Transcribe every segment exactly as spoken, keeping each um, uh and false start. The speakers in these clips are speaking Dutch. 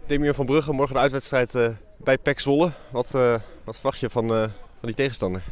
Damian van Brugge, morgen de uitwedstrijd uh, bij P E C Zwolle. Wat, uh, wat verwacht je van, uh, van die tegenstander?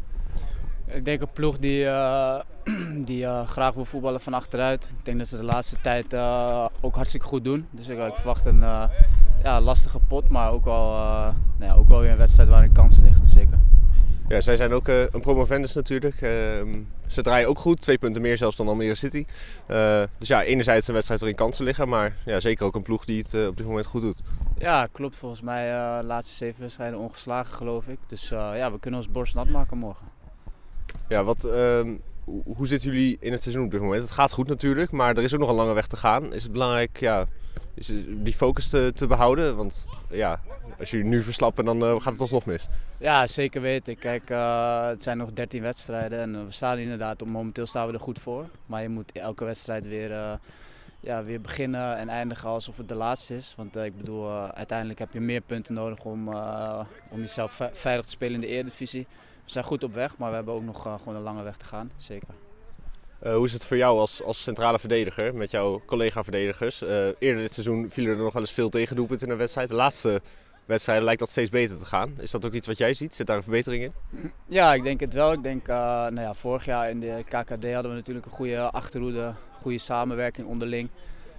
Ik denk een ploeg die, uh, die uh, graag wil voetballen van achteruit. Ik denk dat ze de laatste tijd uh, ook hartstikke goed doen. Dus ik, ik verwacht een uh, ja, lastige pot, maar ook wel, uh, nou ja, ook wel weer een wedstrijd waarin kansen liggen, zeker. Ja, zij zijn ook uh, een promovendus natuurlijk. Uh, ze draaien ook goed, twee punten meer zelfs dan Almere City. Uh, dus ja, enerzijds een wedstrijd waarin kansen liggen, maar ja, zeker ook een ploeg die het uh, op dit moment goed doet. Ja, klopt. Volgens mij uh, de laatste zeven wedstrijden ongeslagen, geloof ik. Dus uh, ja, we kunnen ons borst nat maken morgen. Ja, wat, uh, hoe zitten jullie in het seizoen op dit moment? Het gaat goed natuurlijk, maar er is ook nog een lange weg te gaan. Is het belangrijk ja, is het, die focus te, te behouden? Want ja, als jullie nu verslappen, dan uh, gaat het alsnog mis. Ja, zeker weten. Kijk, uh, het zijn nog dertien wedstrijden en we staan inderdaad, momenteel staan we er goed voor. Maar je moet elke wedstrijd weer, uh, ja, weer beginnen en eindigen alsof het de laatste is. Want uh, ik bedoel, uh, uiteindelijk heb je meer punten nodig om, uh, om jezelf veilig te spelen in de Eredivisie. We zijn goed op weg, maar we hebben ook nog uh, gewoon een lange weg te gaan, zeker. Uh, hoe is het voor jou als, als centrale verdediger met jouw collega-verdedigers? Uh, eerder dit seizoen vielen er nog wel eens veel tegendoelpunten in een wedstrijd. De laatste wedstrijden lijkt dat steeds beter te gaan. Is dat ook iets wat jij ziet? Zit daar een verbetering in? Ja, ik denk het wel. Ik denk, uh, nou ja, vorig jaar in de K K D hadden we natuurlijk een goede achterhoede, goede samenwerking onderling.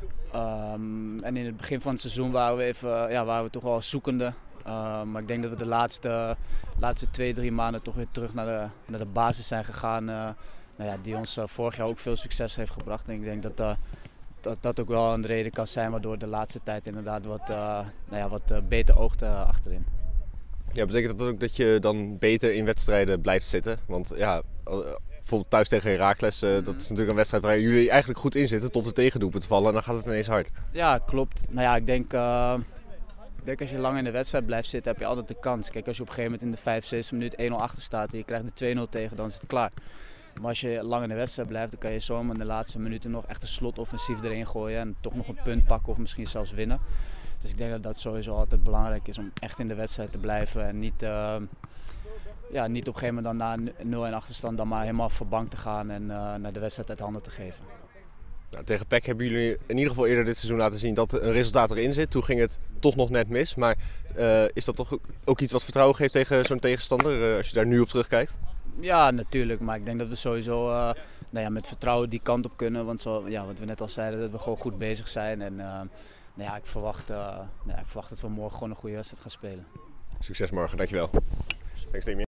Um, en in het begin van het seizoen waren we, even, ja, waren we toch wel zoekende. Uh, maar ik denk dat we de laatste, laatste twee, drie maanden toch weer terug naar de, naar de basis zijn gegaan. Uh, nou ja, die ons uh, vorig jaar ook veel succes heeft gebracht. En ik denk dat uh, dat, dat ook wel een reden kan zijn waardoor de laatste tijd inderdaad wat, uh, nou ja, wat uh, beter oogt uh, achterin. Ja, betekent dat ook dat je dan beter in wedstrijden blijft zitten? Want ja, bijvoorbeeld thuis tegen Heracles, uh, dat is natuurlijk een wedstrijd waar jullie eigenlijk goed in zitten tot de tegendoelpunt vallen en dan gaat het ineens hard. Ja, klopt. Nou ja, ik denk... Uh, Ik denk als je lang in de wedstrijd blijft zitten, heb je altijd de kans. Kijk, als je op een gegeven moment in de vijf, zes minuut één nul achter staat en je krijgt de twee nul tegen, dan is het klaar. Maar als je lang in de wedstrijd blijft, dan kan je zomaar in de laatste minuten nog echt een slotoffensief erin gooien en toch nog een punt pakken of misschien zelfs winnen. Dus ik denk dat dat sowieso altijd belangrijk is om echt in de wedstrijd te blijven en niet, uh, ja, niet op een gegeven moment dan na nul één achterstand dan maar helemaal voor bank te gaan en uh, naar de wedstrijd uit handen te geven. Nou, tegen P E C hebben jullie in ieder geval eerder dit seizoen laten zien dat een resultaat erin zit. Toen ging het toch nog net mis. Maar uh, is dat toch ook iets wat vertrouwen geeft tegen zo'n tegenstander uh, als je daar nu op terugkijkt? Ja, natuurlijk. Maar ik denk dat we sowieso uh, nou ja, met vertrouwen die kant op kunnen. Want zo, ja, wat we net al zeiden, dat we gewoon goed bezig zijn. En uh, nou ja, ik, verwacht, uh, nou ja, ik verwacht dat we morgen gewoon een goede wedstrijd gaan spelen. Succes morgen, dankjewel. Thanks, Damian.